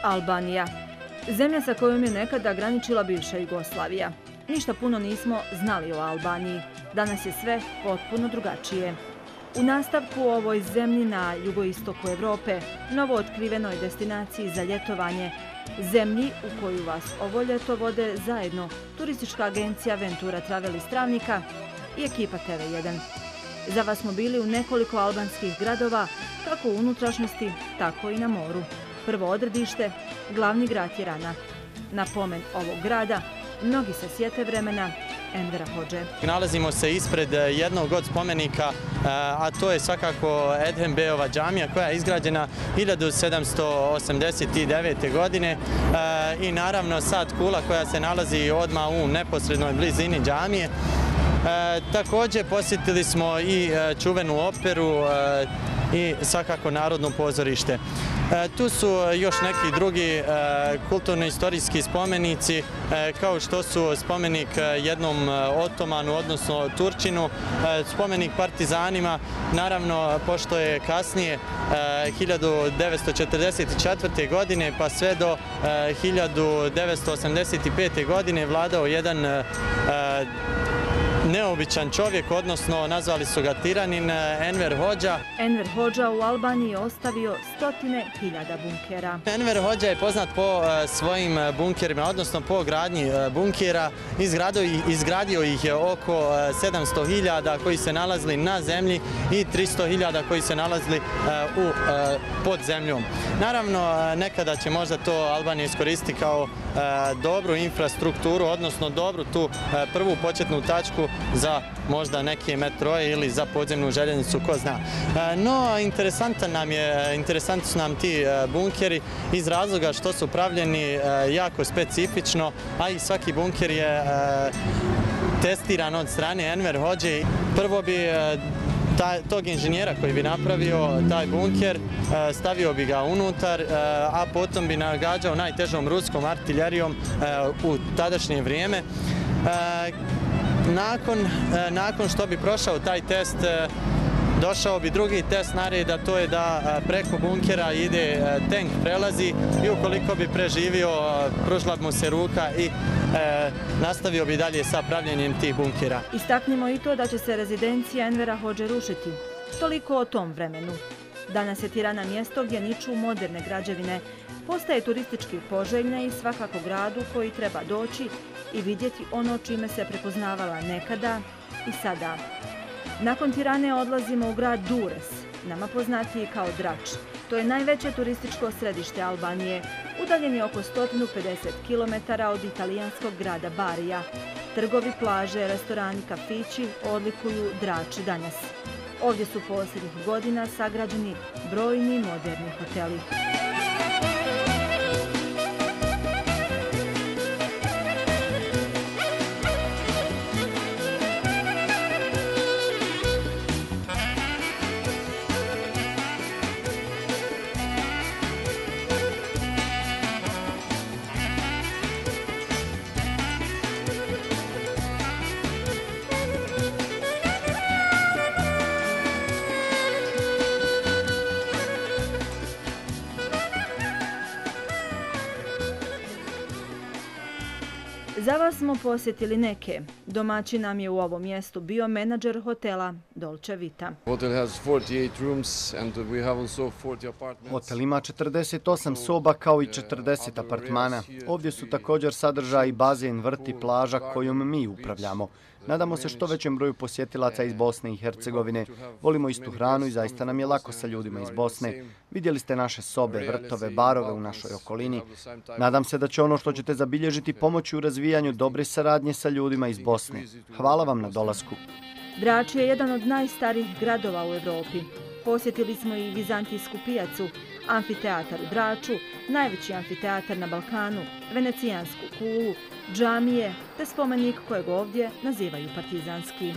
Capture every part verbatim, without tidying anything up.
Albanija. Zemlja sa kojom je nekada graničila bivša Jugoslavija. Ništa puno nismo znali o Albaniji. Danas je sve potpuno drugačije. U nastavku o ovoj zemlji na jugoistoku Evrope, novo otkrivenoj destinaciji za ljetovanje, zemlji u koju vas ovo ljeto vode zajedno turistička agencija Ventura Travel iz Travnika i ekipa T V jedan. Za vas smo bili u nekoliko albanskih gradova, kako u unutrašnjosti, tako i na moru. Prvo odredište, glavni grad Tirana. Na pomen ovog grada mnogi se sjete vremena Envera Hodže. Nalazimo se ispred jednog od spomenika, a to je svakako Edhem Beyova džamija koja je izgrađena hiljadu sedamsto osamdeset devete. godine i naravno sad kula koja se nalazi odmah u neposrednoj blizini džamije. E, također posjetili smo i e, čuvenu operu e, i svakako narodno pozorište. E, tu su još neki drugi e, kulturno-istorijski spomenici, e, kao što su spomenik jednom otomanu, odnosno Turčinu, e, spomenik partizanima, naravno pošto je kasnije e, hiljadu devetsto četrdeset četvrte. godine pa sve do e, hiljadu devetsto osamdeset pete. godine vladao jedan e, neobičan čovjek, odnosno nazvali su ga tiranin, Enver Hodža. Enver Hodža u Albaniji je ostavio stotine hiljada bunkera. Enver Hodža je poznat po svojim bunkerima, odnosno po gradnji bunkera. Izgradio ih je oko sedamsto hiljada koji se nalazili na zemlji i tristo hiljada koji se nalazili u, pod zemljom. Naravno, nekada će možda to Albanija iskoristiti kao dobru infrastrukturu, odnosno dobru tu prvu početnu tačku za možda neke metroje ili za podzemnu željeznicu, ko zna. No, interesantan nam je, interesantni su nam ti bunkeri iz razloga što su pravljeni jako specifično, a i svaki bunker je testiran od strane Enver Hodže. Prvo bi tog inženjera koji bi napravio taj bunker, stavio bi ga unutar, a potom bi nagađao najtežom ruskom artiljerijom u tadašnje vrijeme. Nakon, nakon što bi prošao taj test, došao bi drugi test nareda, to je da preko bunkera ide tank prelazi i ukoliko bi preživio, pružila bi mu se ruka i e, nastavio bi dalje sa pravljenjem tih bunkera. Istaknimo i to da će se rezidencija Envera Hodže rušiti. Toliko o tom vremenu. Danas je Tirana mjesto gdje niču moderne građevine, postaje turistički poželjna i svakako gradu koji treba doći i vidjeti ono čime se prepoznavala nekada i sada. Nakon Tirane odlazimo u grad Durres, nama poznatiji kao Drač. To je najveće turističko središte Albanije, udaljen je oko sto pedeset kilometara od italijanskog grada Barija. Trgovi, plaže, restorani, kafići odlikuju Drač danas. Ovdje su posljednjih godina sagrađeni brojni moderni hoteli. Za vas smo posjetili neke. Domaćin nam je u ovom mjestu bio menadžer hotela Dolce Vita. Hotel ima četrdeset osam soba kao i četrdeset apartmana. Ovdje su također sadržaj bazen, vrt i plaža kojom mi upravljamo. Nadamo se što većem broju posjetilaca iz Bosne i Hercegovine. Volimo istu hranu i zaista nam je lako sa ljudima iz Bosne. Vidjeli ste naše sobe, vrtove, barove u našoj okolini. Nadam se da će ono što ćete zabilježiti pomoći u razvijanju dobre saradnje sa ljudima iz Bosne. Hvala vam na dolasku. Drač je jedan od najstarijih gradova u Evropi. Posjetili smo i Vizantijsku pijacu, amfiteatar u Draču, najveći amfiteatar na Balkanu, Venecijansku kulu, džamije te spomenik kojeg ovdje nazivaju partizanski.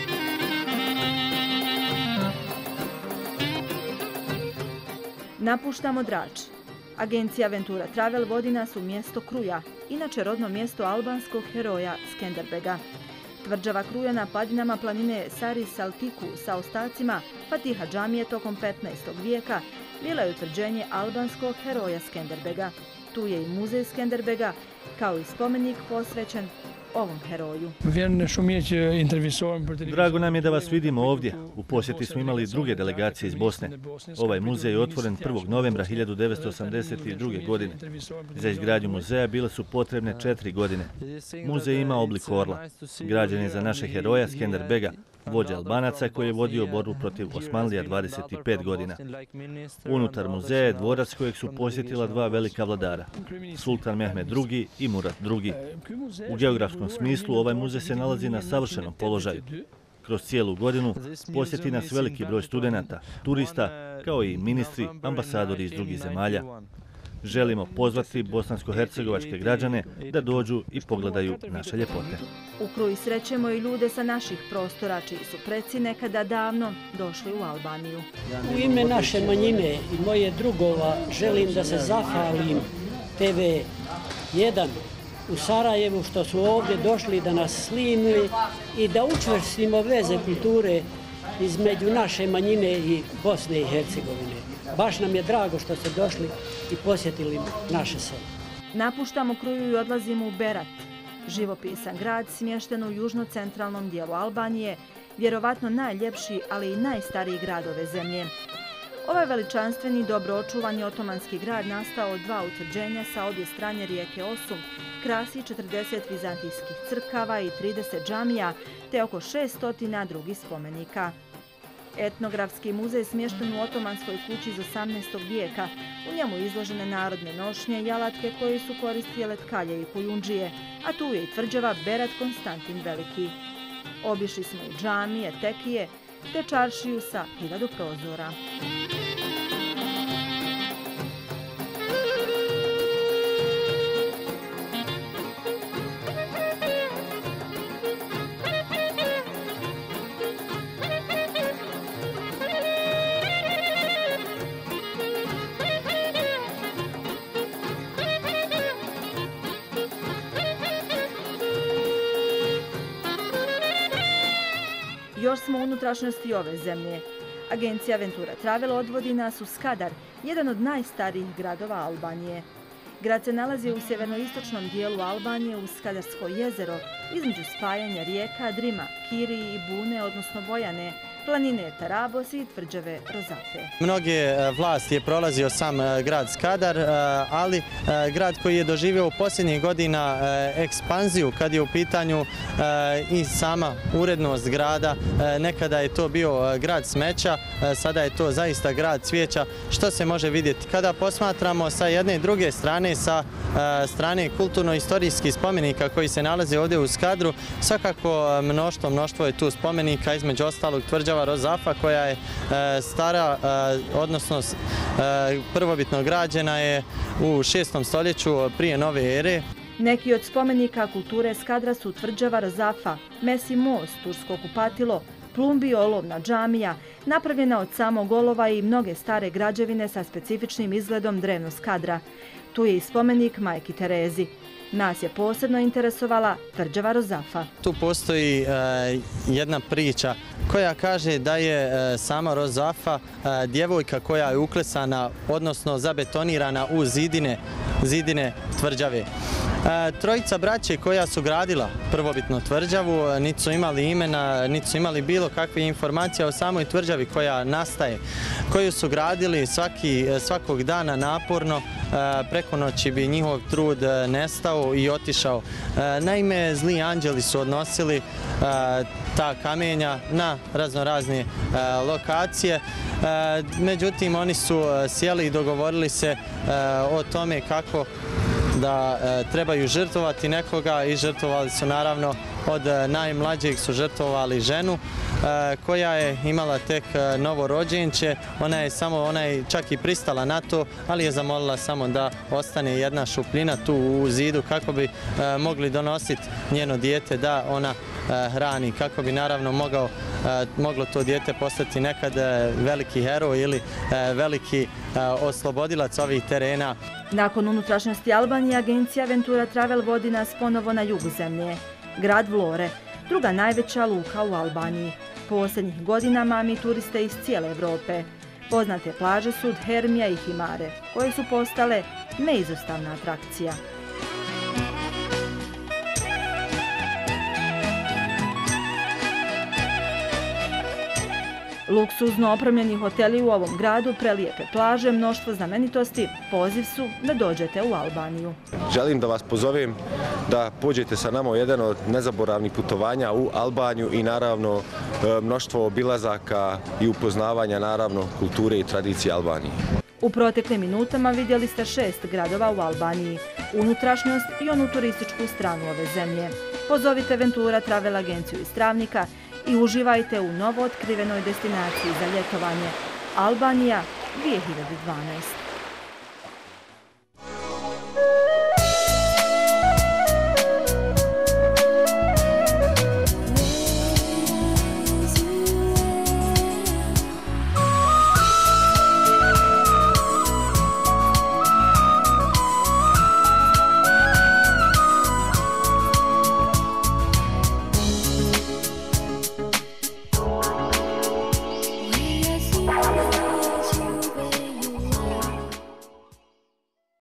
Napuštamo Drač. Agencija Ventura Travel vodi nas u mjesto Kruja, inače rodno mjesto albanskog heroja Skenderbega. Tvrđava Kruja na padinama planine Sari Saltiku sa ostacima Fatiha džamije tokom petnaestog vijeka bila je utvrđenje albanskog heroja Skenderbega. Tu je i muzej Skenderbega, kao i spomenik posvećen ovom heroju. Drago nam je da vas vidimo ovdje. U posjeti smo imali druge delegacije iz Bosne. Ovaj muzej je otvoren prvog novembra hiljadu devetsto osamdeset druge. godine. Za izgradnju muzeja bile su potrebne četiri godine. Muzej ima oblik orla. Građen je za naše heroja Skenderbega, vođa Albanaca koji je vodio borbu protiv Osmanlija dvadeset pet godina. Unutar muzeja je dvorac kojeg su posjetila dva velika vladara, Sultan Mehmed drugi. i Murat drugi. U geografskom smislu ovaj muzej se nalazi na savršenom položaju. Kroz cijelu godinu posjeti nas veliki broj studenata, turista, kao i ministri, ambasadori iz drugih zemalja. Želimo pozvati bosansko-hercegovačke građane da dođu i pogledaju naše ljepote. U Kruji srećemo i ljude sa naših prostora, čiji su preci nekada davno došli u Albaniju. U ime naše manjine i moje drugova želim da se zahvalim te ve jedan u Sarajevu što su ovdje došli da nas snimili i da učvrstimo veze kulture između naše manjine i Bosne i Hercegovine. Baš nam je drago što ste došli i posjetili naše selo. Napuštamo Kruju i odlazimo u Berat, živopisan grad smješten u južno-centralnom dijelu Albanije, vjerovatno najljepši, ali i najstariji grad ove zemlje. Ovaj veličanstveni, dobro očuvani otomanski grad nastao od dva utvrđenja sa obje strane rijeke Osum, krasi četrdeset vizantijskih crkava i trideset džamija, te oko šesto drugih spomenika. Etnografski muzej smješten u otomanskoj kući iz osamnaestog vijeka. U njemu izložene narodne nošnje i alatke koje su koristile tkalje i kujundžije, a tu je i tvrđava Berat Konstantin Veliki. Obišli smo i džamije, tekije, te čaršiju sa hiljadu prozora. Još smo u unutrašnjosti ove zemlje. Agencija Ventura Travel odvodi nas u Skadar, jedan od najstarijih gradova Albanije. Grad se nalazi u sjevernoistočnom dijelu Albanije uz Skadarsko jezero, između spajanja rijeka Drima, Kiri i Bune, odnosno Bojane, planine Tarabos i tvrđave Rozate. Mnoge vlasti je prolazio sam grad Skadar, ali grad koji je doživio u posljednjih godina ekspanziju kad je u pitanju i sama urednost grada. Nekada je to bio grad smeća, sada je to zaista grad cvijeća, što se može vidjeti. Kada posmatramo sa jedne i druge strane, sa strane kulturno-istorijskih spomenika koji se nalaze ovdje u Skadru, svakako mnoštvo, mnoštvo je tu spomenika, između ostalog tvrđava Rozafa koja je stara, odnosno prvobitno građena je u šestom stoljeću prije nove ere. Neki od spomenika kulture Skadra su tvrđava Rozafa, Mesi most, tursko kupatilo, plumbi olovna džamija, napravljena od samog olova i mnoge stare građevine sa specifičnim izgledom drevno Skadra. Tu je i spomenik majki Terezi. Nas je posebno interesovala tvrđava Rozafa. Tu postoji jedna priča koja kaže da je sama Rozafa djevojka koja je uklesana, odnosno zabetonirana u zidine, zidine tvrđave. Trojica braće koja su gradila prvobitnu tvrđavu, niti su imali imena, niti su imali bilo kakve informacije o samoj tvrđavi koja nastaje, koju su gradili svaki, svakog dana naporno, preko noći bi njihov trud nestao i otišao. Naime, zli anđeli su odnosili ta kamenja na raznorazne lokacije, međutim oni su sjeli i dogovorili se o tome kako da trebaju žrtvovati nekoga i žrtvovali su naravno od najmlađeg su žrtvovali ženu koja je imala tek novorođenče. Ona je samo, ona je čak i pristala na to, ali je zamolila samo da ostane jedna šupljina tu u zidu kako bi mogli donositi njeno dijete da ona hrani, kako bi naravno mogao, moglo to dijete postati nekad veliki heroj ili veliki oslobodilac ovih terena. Nakon unutrašnjosti Albanije, agencija Ventura Travel vodi nas ponovo na jugu zemlje. Grad Vlore, druga najveća luka u Albaniji. Posljednjih godina mami turiste iz cijele Evrope. Poznate plaže su Hermija i Himare, koje su postale neizostavna atrakcija. Luksuzno opremljeni hoteli u ovom gradu, prelijepe plaže, mnoštvo znamenitosti, poziv su da dođete u Albaniju. Želim da vas pozovem da pođete sa nama u jedan od nezaboravnih putovanja u Albaniju i naravno mnoštvo obilazaka i upoznavanja naravno kulture i tradicije Albanije. U proteklim minutama vidjeli ste šest gradova u Albaniji, unutrašnjost i onu turističku stranu ove zemlje. Pozovite Ventura Travel agenciju iz Travnika i uživajte u novo otkrivenoj destinaciji za ljetovanje Albanija dvije hiljade dvanaeste.